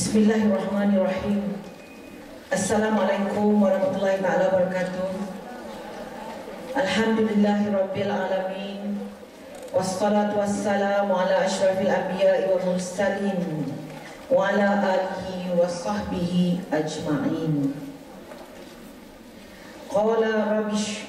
Bismillahirrahmanirrahim. Assalamualaikum warahmatullahi ta'ala wabarakatuh. Alhamdulillahirabbil alamin. Wassalatu wassalamu ala asyrafil anbiya'i wal mursalin wa ala alihi wa sahbihi ajma'in. Qala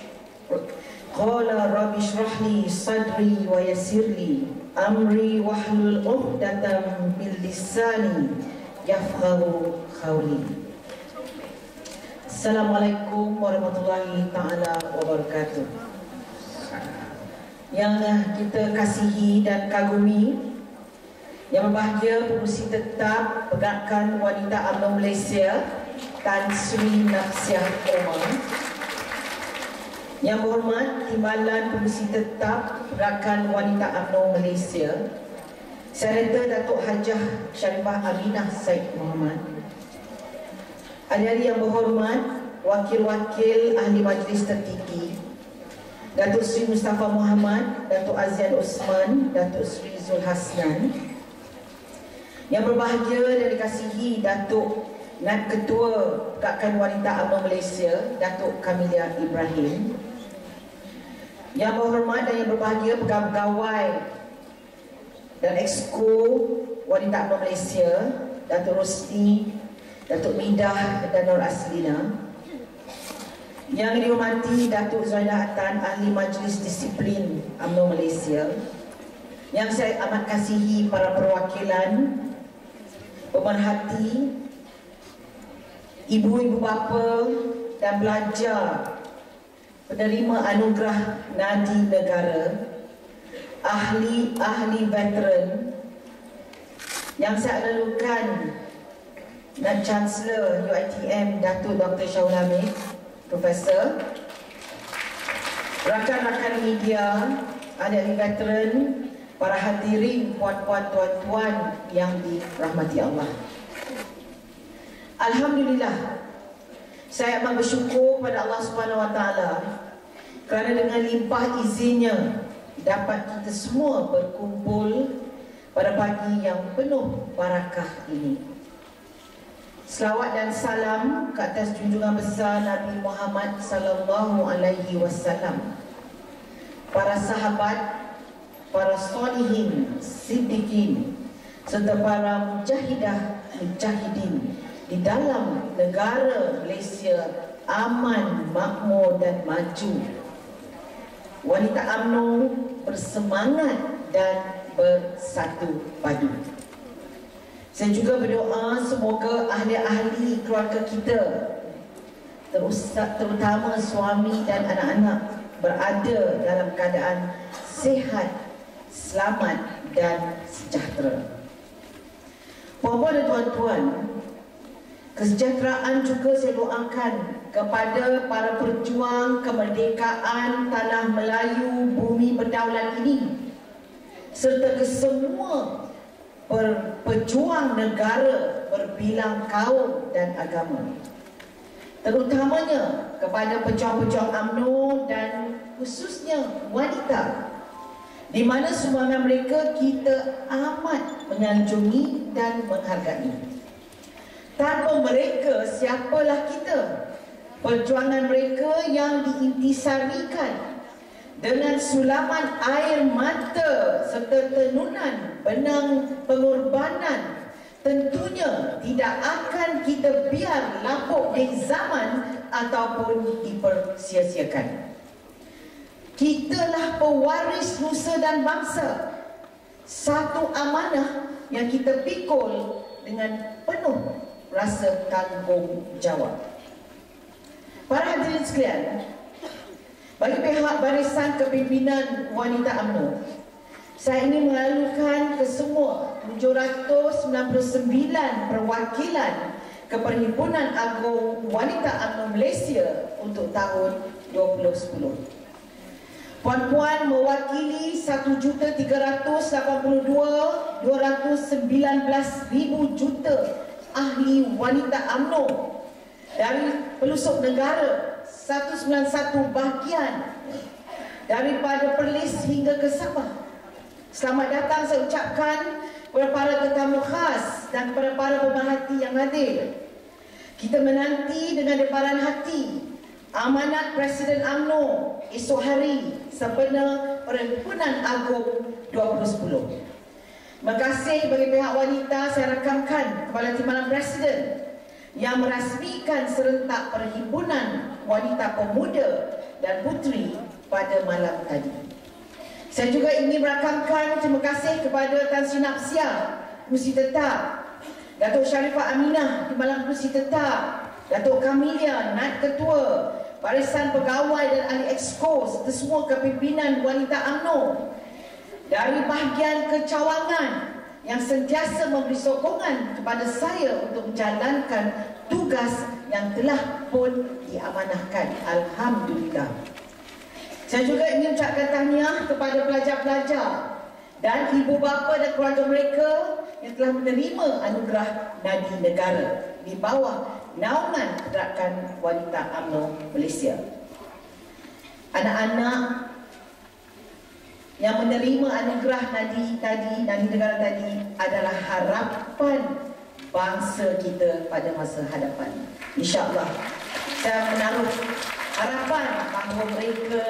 rabbi shrah li sadri wa yassir li amri wahlul 'uqdatam min lisani yafqahu qawli. Assalamualaikum warahmatullahi ta'ala wabarakatuh. Yang kita kasihi dan kagumi, yang berbahagia pengurusi tetap Pergerakan Wanita UMNO Malaysia Tan Sri Nafsiah Omar, yang berhormat Timbalan Pengurusi Tetap Pergerakan Wanita UMNO Malaysia Senator Datuk Hajah Sharifah Aminah Said Muhammad, adik-adik yang berhormat Wakil-wakil Ahli Majlis Tertinggi Datuk Sri Mustafa Muhammad, Datuk Azian Osman, Datuk Sri Zul Hasnan, yang berbahagia dan dikasihi Datuk Nat Ketua Pergerakan Wanita UMNO Malaysia Datuk Kamilia Ibrahim, yang berhormat dan yang berbahagia pegawai dan Exco Wanita UMNO Malaysia Datuk Rosni, Datuk Midah dan Nur Aslina, yang dihormati Datuk Zaidah Atan, Ahli Majlis Disiplin UMNO Malaysia, yang saya amat kasihi para perwakilan, pemerhati, ibu-ibu bapa dan pelajar penerima anugerah Nadi Negara, ahli-ahli veteran, yang saya lalukan dan Chancellor UiTM Datuk Dr. Syahul Hamid, Profesor, rakan-rakan media, ahli veteran, para hadirin, puan-puan, tuan-tuan yang dirahmati Allah. Alhamdulillah, saya amat bersyukur pada Allah Subhanahu Wa Taala kerana dengan limpah izinnya dapat kita semua berkumpul pada pagi yang penuh barakah ini. Selawat dan salam ke atas junjungan besar Nabi Muhammad sallallahu alaihi wasallam, para sahabat, para solihin, siddiqin, serta para mujahidah, mujahidin di dalam negara Malaysia aman, makmur dan maju. Wanita UMNO bersemangat dan bersatu padu. Saya juga berdoa semoga ahli-ahli keluarga kita, terutama suami dan anak-anak, berada dalam keadaan sihat, selamat dan sejahtera. Puan-puan dan tuan-tuan, kesejahteraan juga saya doakan kepada para perjuang kemerdekaan tanah Melayu bumi berdaulat ini, serta kesemua pejuang negara berbilang kaum dan agama, terutamanya kepada pejuang-pejuang UMNO dan khususnya wanita, di mana sumbangan mereka kita amat menyanjungi dan menghargai. Tanpa mereka, siapalah kita? Perjuangan mereka yang diintisarikan dengan sulaman air mata serta tenunan benang pengorbanan, tentunya tidak akan kita biar lapuk di zaman ataupun dipersia-siakan. Kitalah pewaris nusa dan bangsa, satu amanah yang kita pikul dengan penuh rasa tanggungjawab. Para hadirin sekalian, bagi pihak Barisan Kepimpinan Wanita UMNO, saya ingin mengalukan ke semua 799 perwakilan ke Perhimpunan Agung Wanita UMNO Malaysia untuk tahun 2010. Puan-puan mewakili 1,382,219 juta ahli wanita UMNO dari pelosok negara, 191 bahagian daripada Perlis hingga ke Sabah. Selamat datang saya ucapkan kepada para tetamu khas dan kepada para pemerhati yang hadir. Kita menanti dengan debaran hati amanat Presiden UMNO esok hari sempena Perhimpunan Agung 2010. Terima kasih bagi pihak wanita. Saya rakamkan Kepala Timbalan Presiden yang merasmikan serentak Perhimpunan Wanita Pemuda dan Puteri pada malam tadi. Saya juga ingin merakamkan terima kasih kepada Tan Sri Napsia, Kerusi Tetap, Datuk Sharifah Aminah, Timbalan Kerusi Tetap, Datuk Kamilia, Naib Ketua, Barisan Pegawai dan Ahli Exco serta semua kepimpinan wanita UMNO dari bahagian kecawangan yang sentiasa memberi sokongan kepada saya untuk menjalankan tugas yang telah pun diamanahkan. Alhamdulillah. Saya juga ingin ucapkan tahniah kepada pelajar-pelajar dan ibu bapa dan keluarga mereka yang telah menerima anugerah Nadi Negara di bawah naungan Gerakan Wanita UMNO Malaysia. Anak-anak yang menerima anugerah Nadi Negara tadi adalah harapan bangsa kita pada masa hadapan. InsyaAllah saya menaruh harapan bahawa mereka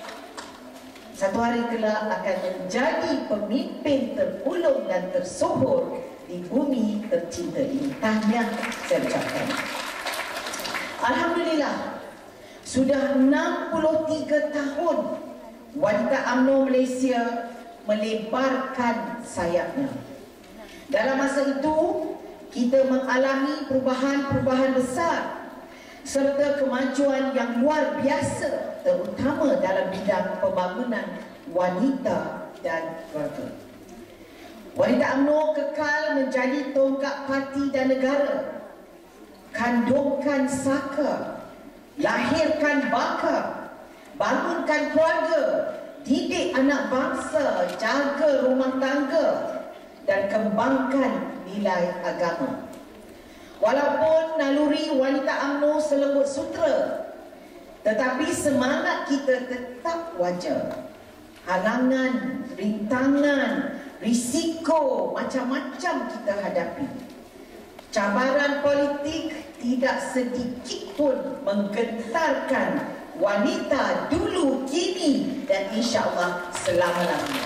satu hari kelak akan menjadi pemimpin terpulung dan tersohor di bumi tercinta ini. Tahniah saya ucapkan. Alhamdulillah, sudah 63 tahun wanita UMNO Malaysia melebarkan sayapnya. Dalam masa itu, kita mengalami perubahan-perubahan besar serta kemajuan yang luar biasa, terutama dalam bidang pembangunan wanita dan keluarga. Wanita UMNO kekal menjadi tonggak parti dan negara. Kandungkan saka, lahirkan baka, bangunkan keluarga, didik anak bangsa, jaga rumah tangga dan kembangkan nilai agama. Walaupun naluri wanita UMNO selembut sutera, tetapi semangat kita tetap wajar. Halangan, rintangan, risiko macam-macam kita hadapi. Cabaran politik tidak sedikit pun menggentarkan wanita dulu, kini dan insya-Allah selama-lamanya.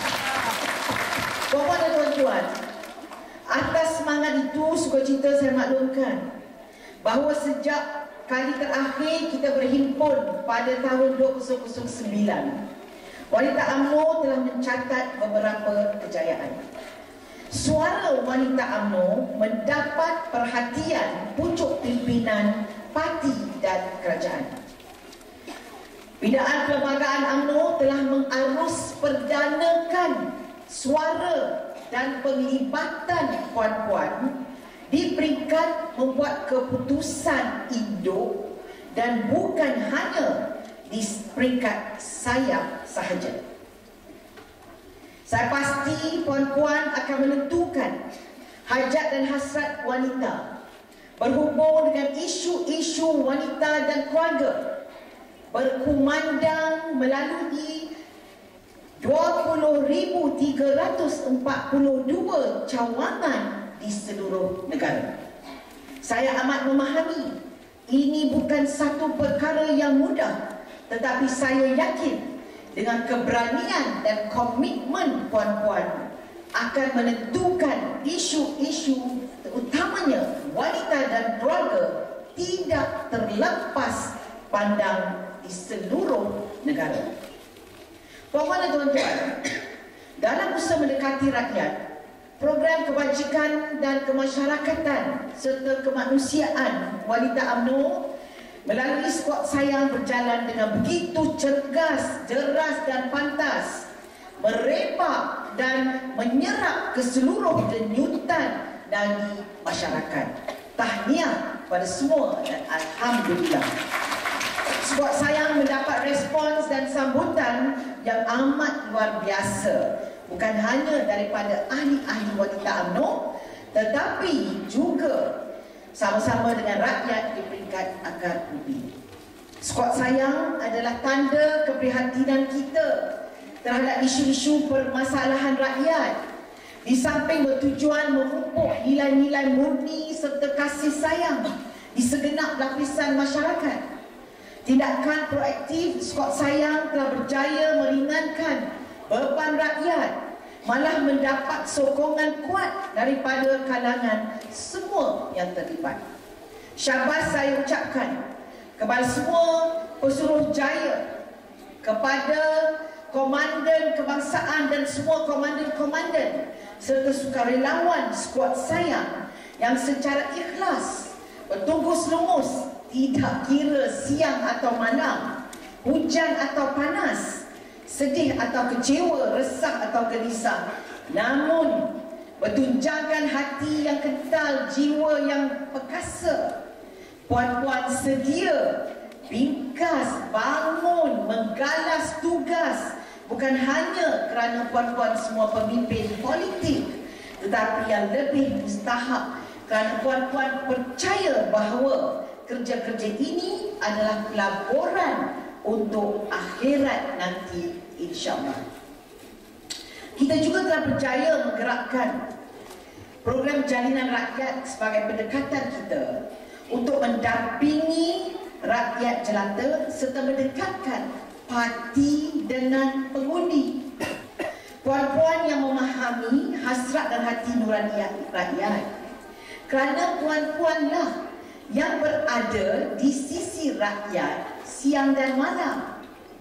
Puan-puan dan tuan-tuan, atas semangat itu sukacita saya maklumkan bahawa sejak kali terakhir kita berhimpun pada tahun 2009, wanita UMNO telah mencatat beberapa kejayaan. Suara wanita UMNO mendapat perhatian pucuk pimpinan parti dan kerajaan. Binaan Perlembagaan UMNO telah mengarus perdanakan suara dan penglibatan puan-puan di peringkat membuat keputusan induk dan bukan hanya di peringkat sayap sahaja. Saya pasti puan-puan akan menentukan hajat dan hasrat wanita berhubung dengan isu-isu wanita dan keluarga berkumandang melalui 20,342 cawangan di seluruh negara. Saya amat memahami ini bukan satu perkara yang mudah, tetapi saya yakin dengan keberanian dan komitmen puan-puan akan menentukan isu-isu terutamanya wanita dan keluarga tidak terlepas pandang di seluruh negara. Puan-puan dan tuan-tuan, dalam usaha mendekati rakyat, program kebajikan dan kemasyarakatan serta kemanusiaan wanita UMNO melalui skuad sayang berjalan dengan begitu cergas, jeras dan pantas, merebak dan menyerap ke seluruh denyutan dari masyarakat. Tahniah pada semua dan alhamdulillah. Skuad sayang mendapat respons dan sambutan yang amat luar biasa, bukan hanya daripada ahli-ahli wanita UMNO, tetapi juga sama-sama dengan rakyat di peringkat akar bumi. Skuad sayang adalah tanda keprihatinan kita terhadap isu-isu permasalahan rakyat, Di samping bertujuan memupuk nilai-nilai murni serta kasih sayang di segenap lapisan masyarakat, tindakan proaktif Skuad Sayang telah berjaya meringankan beban rakyat, malah mendapat sokongan kuat daripada kalangan semua yang terlibat. Syabas saya ucapkan kepada semua Pesuruhjaya, kepada komandan kebangsaan dan semua komandan-komandan serta sukarelawan Skuad Sayang yang secara ikhlas bertungkus lumus, tidak kira siang atau malam, hujan atau panas, sedih atau kecewa, resah atau gelisah, namun bertunjangkan hati yang kental, jiwa yang perkasa. Puan-puan sedia bingkas, bangun, menggalas tugas, bukan hanya kerana puan-puan semua pemimpin politik, tetapi yang lebih mustahak kerana puan-puan percaya bahawa kerja-kerja ini adalah pelaburan untuk akhirat nanti, insya-Allah. Kita juga telah berjaya menggerakkan program jalinan rakyat sebagai pendekatan kita untuk mendampingi rakyat jelata serta mendekatkan parti dengan pengundi. Puan-puan yang memahami hasrat dan hati nurani rakyat, kerana puan-puanlah yang berada di sisi rakyat siang dan malam.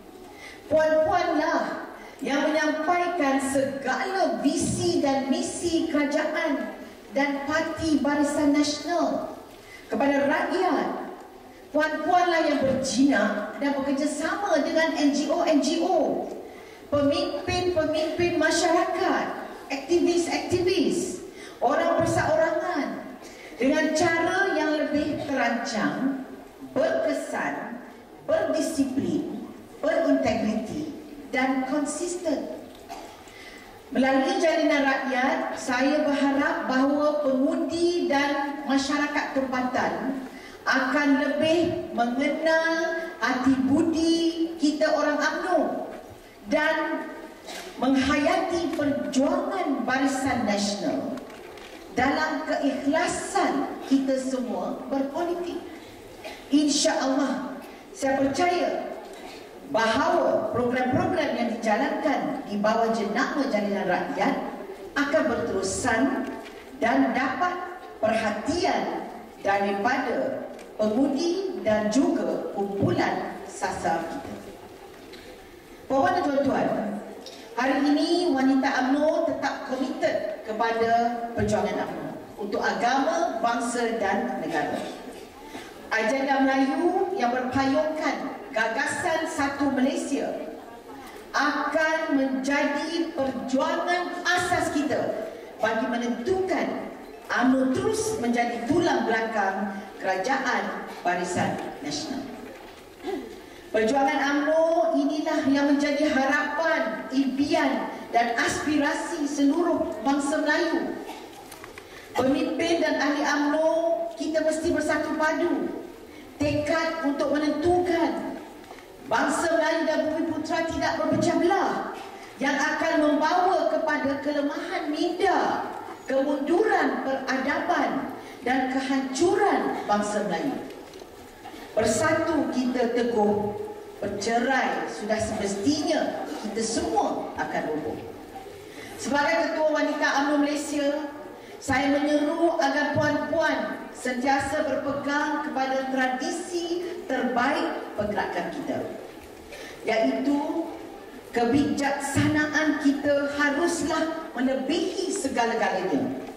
Puan-puanlah yang menyampaikan segala visi dan misi kerajaan dan Parti Barisan Nasional kepada rakyat. Puan-puanlah yang berjinak dan bekerjasama dengan NGO-NGO, pemimpin-pemimpin masyarakat, aktivis-aktivis, orang perseorangan dengan cara yang lebih terancang, berkesan, berdisiplin, berintegriti dan konsisten. Melalui jalinan rakyat, saya berharap bahawa pengundi dan masyarakat tempatan akan lebih mengenal hati budi kita orang UMNO dan menghayati perjuangan Barisan Nasional dalam keikhlasan kita semua berpolitik. Insya-Allah, saya percaya bahawa program-program yang dijalankan di bawah jenama jalinan rakyat akan berterusan dan dapat perhatian daripada pengundi dan juga kumpulan sasar kita. Puan-puan dan tuan-tuan, hari ini wanita UMNO tetap komited kepada perjuangan UMNO untuk agama, bangsa dan negara. Agenda Melayu yang berpayungkan gagasan satu Malaysia akan menjadi perjuangan asas kita bagi menentukan UMNO terus menjadi tulang belakang Kerajaan Barisan Nasional. Perjuangan UMNO inilah yang menjadi harapan, impian dan aspirasi seluruh bangsa Melayu. Pemimpin dan ahli UMNO, kita mesti bersatu padu, tekad untuk menentukan bangsa Melayu dan Bumi Putra tidak berpecah belah, yang akan membawa kepada kelemahan minda, kemunduran peradaban dan kehancuran bangsa Melayu. Bersatu kita teguh, bercerai sudah semestinya kita semua akan roboh. Sebagai Ketua Wanita UMNO Malaysia, saya menyeru agar puan-puan sentiasa berpegang kepada tradisi terbaik pergerakan kita, iaitu kebijaksanaan kita haruslah melebihi segala-galanya.